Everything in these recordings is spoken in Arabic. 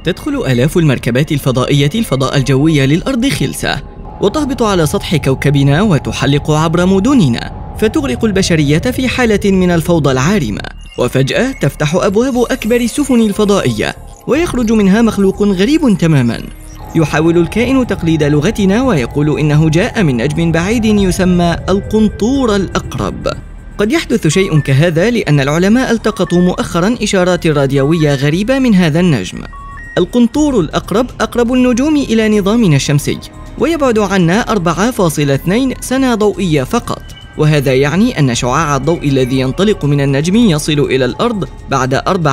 تدخل آلاف المركبات الفضائية الفضاء الجوي للأرض خلسة، وتهبط على سطح كوكبنا وتحلق عبر مدننا، فتغرق البشرية في حالة من الفوضى العارمة. وفجأة تفتح أبواب أكبر السفن الفضائية، ويخرج منها مخلوق غريب تماماً. يحاول الكائن تقليد لغتنا ويقول إنه جاء من نجم بعيد يسمى القنطور الأقرب. قد يحدث شيء كهذا لأن العلماء التقطوا مؤخراً إشارات راديوية غريبة من هذا النجم. القنطور الأقرب أقرب النجوم إلى نظامنا الشمسي، ويبعد عنا 4.2 سنة ضوئية فقط، وهذا يعني أن شعاع الضوء الذي ينطلق من النجم يصل إلى الأرض بعد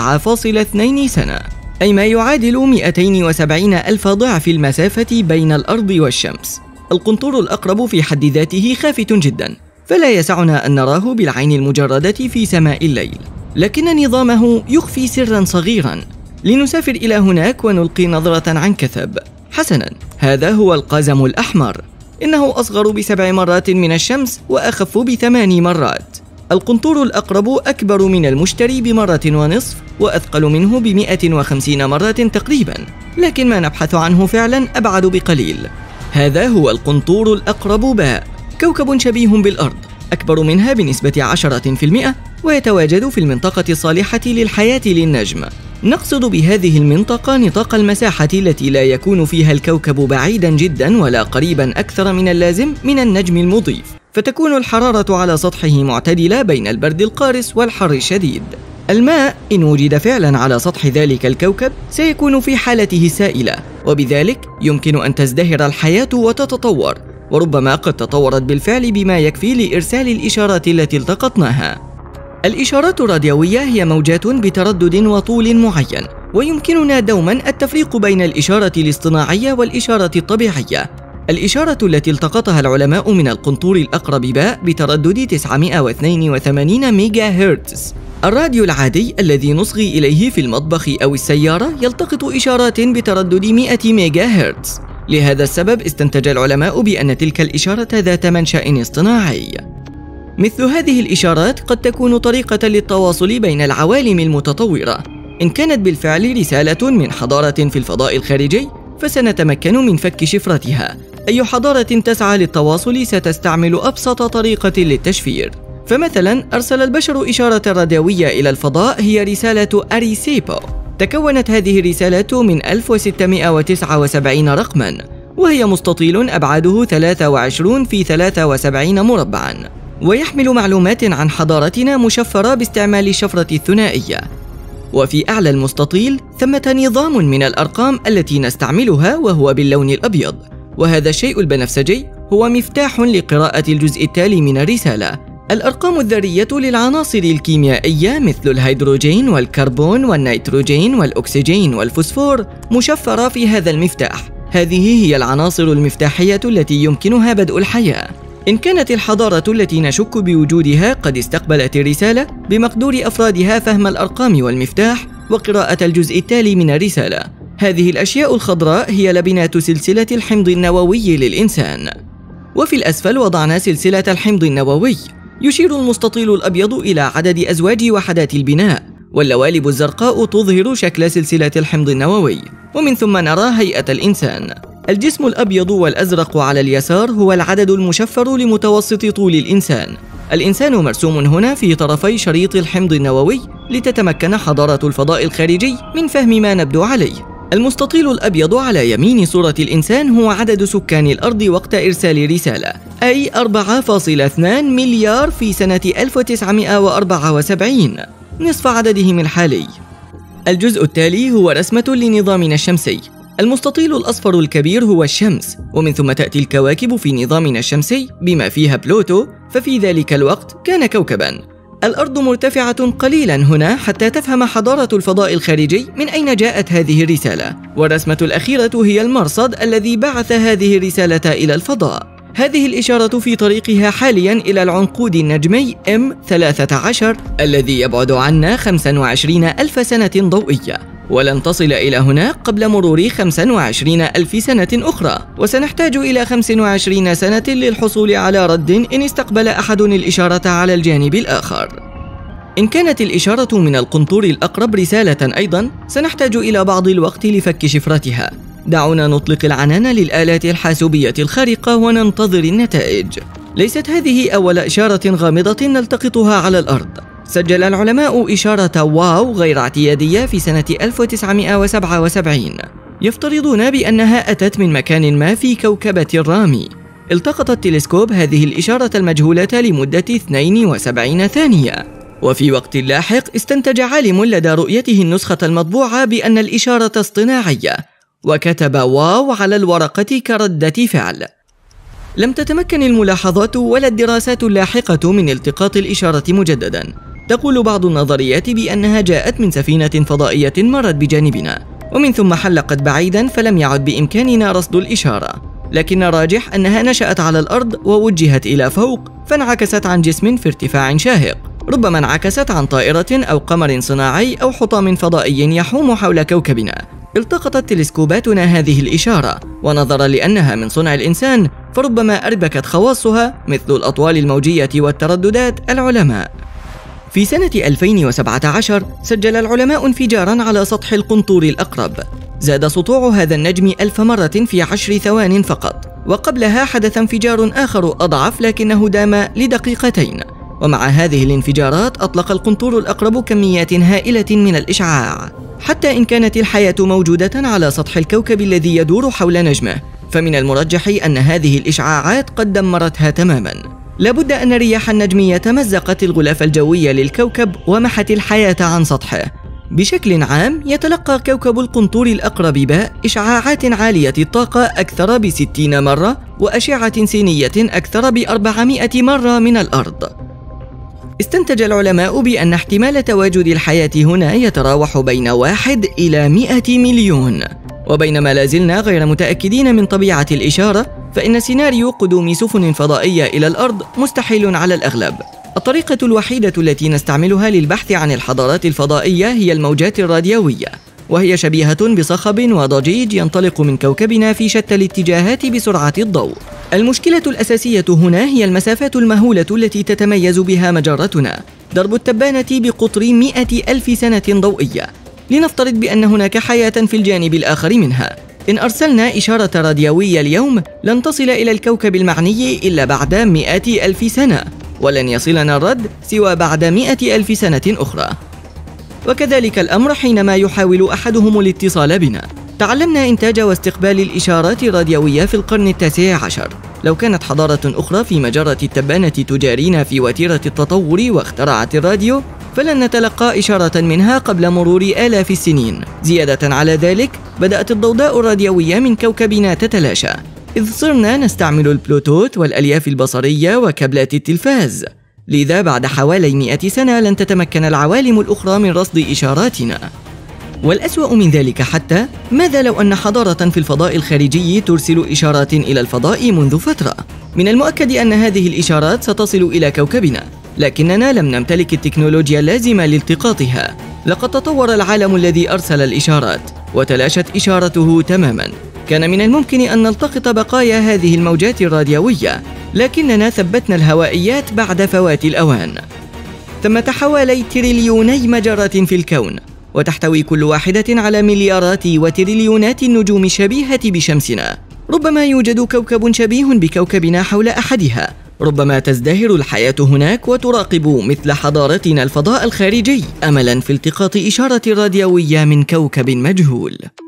4.2 سنة، أي ما يعادل 270 ألف ضعف المسافة بين الأرض والشمس. القنطور الأقرب في حد ذاته خافت جدا، فلا يسعنا أن نراه بالعين المجردة في سماء الليل، لكن نظامه يخفي سرا صغيرا. لنسافر إلى هناك ونلقي نظرة عن كثب. حسنا، هذا هو القزم الأحمر. إنه أصغر ب7 مرات من الشمس وأخف ب8 مرات. القنطور الأقرب أكبر من المشتري ب1.5 وأثقل منه ب150 مرة تقريبا، لكن ما نبحث عنه فعلا أبعد بقليل. هذا هو القنطور الأقرب باء، كوكب شبيه بالأرض، أكبر منها بنسبة 10%، ويتواجد في المنطقة الصالحة للحياة للنجم. نقصد بهذه المنطقة نطاق المساحة التي لا يكون فيها الكوكب بعيدا جدا ولا قريبا أكثر من اللازم من النجم المضيف، فتكون الحرارة على سطحه معتدلة بين البرد القارس والحر الشديد. الماء إن وجد فعلا على سطح ذلك الكوكب سيكون في حالته السائلة، وبذلك يمكن أن تزدهر الحياة وتتطور، وربما قد تطورت بالفعل بما يكفي لإرسال الإشارات التي التقطناها. الإشارات الراديوية هي موجات بتردد وطول معين، ويمكننا دوما التفريق بين الإشارة الاصطناعية والإشارة الطبيعية. الإشارة التي التقطها العلماء من القنطور الأقرب باء بتردد 982 ميجا هرتز. الراديو العادي الذي نصغي إليه في المطبخ أو السيارة يلتقط إشارات بتردد 100 ميجا هرتز. لهذا السبب استنتج العلماء بأن تلك الإشارة ذات منشأ اصطناعي. مثل هذه الإشارات قد تكون طريقة للتواصل بين العوالم المتطورة. إن كانت بالفعل رسالة من حضارة في الفضاء الخارجي، فسنتمكن من فك شفرتها. أي حضارة تسعى للتواصل ستستعمل أبسط طريقة للتشفير. فمثلا أرسل البشر إشارة راديوية إلى الفضاء هي رسالة أريسيبو. تكونت هذه الرسالة من 1679 رقما، وهي مستطيل أبعاده 23 في 73 مربعا، ويحمل معلومات عن حضارتنا مشفرة باستعمال الشفرة الثنائية. وفي أعلى المستطيل ثمة نظام من الأرقام التي نستعملها وهو باللون الأبيض، وهذا الشيء البنفسجي هو مفتاح لقراءة الجزء التالي من الرسالة. الأرقام الذرية للعناصر الكيميائية مثل الهيدروجين والكربون والنيتروجين والأكسجين والفوسفور مشفرة في هذا المفتاح. هذه هي العناصر المفتاحية التي يمكنها بدء الحياة. إن كانت الحضارة التي نشك بوجودها قد استقبلت الرسالة، بمقدور أفرادها فهم الأرقام والمفتاح وقراءة الجزء التالي من الرسالة. هذه الأشياء الخضراء هي لبنات سلسلة الحمض النووي للإنسان. وفي الأسفل وضعنا سلسلة الحمض النووي. يشير المستطيل الأبيض إلى عدد أزواج وحدات البناء، واللوالب الزرقاء تظهر شكل سلسلة الحمض النووي، ومن ثم نرى هيئة الإنسان. الجسم الأبيض والأزرق على اليسار هو العدد المشفر لمتوسط طول الإنسان. الإنسان مرسوم هنا في طرفي شريط الحمض النووي لتتمكن حضارة الفضاء الخارجي من فهم ما نبدو عليه. المستطيل الأبيض على يمين صورة الإنسان هو عدد سكان الأرض وقت إرسال رسالة، أي 4.2 مليار في سنة 1974، نصف عددهم الحالي. الجزء التالي هو رسمة لنظامنا الشمسي. المستطيل الأصفر الكبير هو الشمس، ومن ثم تأتي الكواكب في نظامنا الشمسي بما فيها بلوتو، ففي ذلك الوقت كان كوكباً. الأرض مرتفعة قليلاً هنا حتى تفهم حضارة الفضاء الخارجي من أين جاءت هذه الرسالة. والرسمة الأخيرة هي المرصد الذي بعث هذه الرسالة إلى الفضاء. هذه الإشارة في طريقها حالياً إلى العنقود النجمي M13 الذي يبعد عنا 25 ألف سنة ضوئية، ولن تصل إلى هناك قبل مرور 25 ألف سنة أخرى، وسنحتاج إلى 25 سنة للحصول على رد إن استقبل أحد الإشارة على الجانب الآخر. إن كانت الإشارة من القنطور الأقرب رسالة أيضاً، سنحتاج إلى بعض الوقت لفك شفرتها. دعونا نطلق العنان للآلات الحاسوبية الخارقة وننتظر النتائج. ليست هذه أول إشارة غامضة نلتقطها على الأرض. سجل العلماء إشارة واو غير اعتيادية في سنة 1977، يفترضون بأنها أتت من مكان ما في كوكبة الرامي. التقط التلسكوب هذه الإشارة المجهولة لمدة 72 ثانية، وفي وقت لاحق استنتج عالم لدى رؤيته النسخة المطبوعة بأن الإشارة اصطناعية، وكتب واو على الورقة كردة فعل. لم تتمكن الملاحظات ولا الدراسات اللاحقة من التقاط الإشارة مجددا. تقول بعض النظريات بأنها جاءت من سفينة فضائية مرت بجانبنا، ومن ثم حلقت بعيدا فلم يعد بإمكاننا رصد الإشارة، لكن الراجح أنها نشأت على الأرض ووجهت إلى فوق، فانعكست عن جسم في ارتفاع شاهق. ربما انعكست عن طائرة أو قمر صناعي أو حطام فضائي يحوم حول كوكبنا. التقطت تلسكوباتنا هذه الإشارة، ونظرا لأنها من صنع الإنسان فربما أربكت خواصها مثل الأطوال الموجية والترددات العلماء. في سنة 2017 سجل العلماء انفجاراً على سطح القنطور الأقرب. زاد سطوع هذا النجم 1000 مرة في 10 ثوان فقط، وقبلها حدث انفجار آخر أضعف لكنه دام لدقيقتين. ومع هذه الانفجارات أطلق القنطور الأقرب كميات هائلة من الإشعاع. حتى إن كانت الحياة موجودة على سطح الكوكب الذي يدور حول نجمه، فمن المرجح أن هذه الإشعاعات قد دمرتها تماماً. لابد أن الرياح النجمية مزقت الغلاف الجوي للكوكب ومحت الحياة عن سطحه. بشكل عام يتلقى كوكب القنطور الأقرب باء إشعاعات عالية الطاقة أكثر ب60 مرة، وأشعة سينية أكثر ب400 مرة من الأرض. استنتج العلماء بأن احتمال تواجد الحياة هنا يتراوح بين 1 إلى 100 مليون. وبينما لازلنا غير متأكدين من طبيعة الإشارة، فإن سيناريو قدوم سفن فضائية إلى الأرض مستحيل على الأغلب. الطريقة الوحيدة التي نستعملها للبحث عن الحضارات الفضائية هي الموجات الراديوية، وهي شبيهة بصخب وضجيج ينطلق من كوكبنا في شتى الاتجاهات بسرعة الضوء. المشكلة الأساسية هنا هي المسافات المهولة التي تتميز بها مجرتنا. درب التبانة بقطر 100,000 سنة ضوئية. لنفترض بأن هناك حياة في الجانب الآخر منها. إن أرسلنا إشارة راديوية اليوم لن تصل إلى الكوكب المعني إلا بعد 100,000 سنة، ولن يصلنا الرد سوى بعد 100,000 سنة أخرى. وكذلك الأمر حينما يحاول أحدهم الاتصال بنا. تعلمنا إنتاج واستقبال الإشارات الراديوية في القرن ال19. لو كانت حضارة أخرى في مجرة التبانة تجارينا في وتيرة التطور واخترعت الراديو، فلن نتلقى إشارة منها قبل مرور آلاف السنين. زيادة على ذلك، بدأت الضوضاء الراديوية من كوكبنا تتلاشى، إذ صرنا نستعمل البلوتوث والألياف البصرية وكابلات التلفاز. لذا بعد حوالي 100 سنة لن تتمكن العوالم الأخرى من رصد إشاراتنا. والأسوأ من ذلك حتى، ماذا لو أن حضارة في الفضاء الخارجي ترسل إشارات إلى الفضاء منذ فترة؟ من المؤكد أن هذه الإشارات ستصل إلى كوكبنا، لكننا لم نمتلك التكنولوجيا اللازمة لالتقاطها. لقد تطور العالم الذي أرسل الإشارات، وتلاشت إشارته تماماً. كان من الممكن أن نلتقط بقايا هذه الموجات الراديوية، لكننا ثبتنا الهوائيات بعد فوات الأوان. ثمة حوالي تريليوني مجرات في الكون، وتحتوي كل واحدة على مليارات وتريليونات النجوم الشبيهة بشمسنا. ربما يوجد كوكب شبيه بكوكبنا حول أحدها. ربما تزدهر الحياة هناك وتراقب مثل حضارتنا الفضاء الخارجي، أملاً في التقاط إشارة راديوية من كوكب مجهول.